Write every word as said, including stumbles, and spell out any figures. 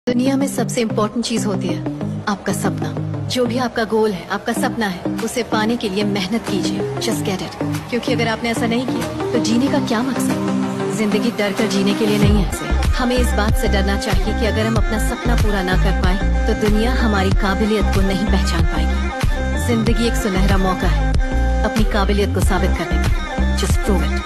दुनिया में सबसे इम्पोर्टेंट चीज होती है आपका सपना। जो भी आपका गोल है, आपका सपना है, उसे पाने के लिए मेहनत कीजिए। Just get it. क्योंकि अगर आपने ऐसा नहीं किया तो जीने का क्या मकसद। जिंदगी डर कर जीने के लिए नहीं है। हमें इस बात से डरना चाहिए कि अगर हम अपना सपना पूरा ना कर पाए तो दुनिया हमारी काबिलियत को नहीं पहचान पाएगी। जिंदगी एक सुनहरा मौका है अपनी काबिलियत को साबित करने का। Just prove it.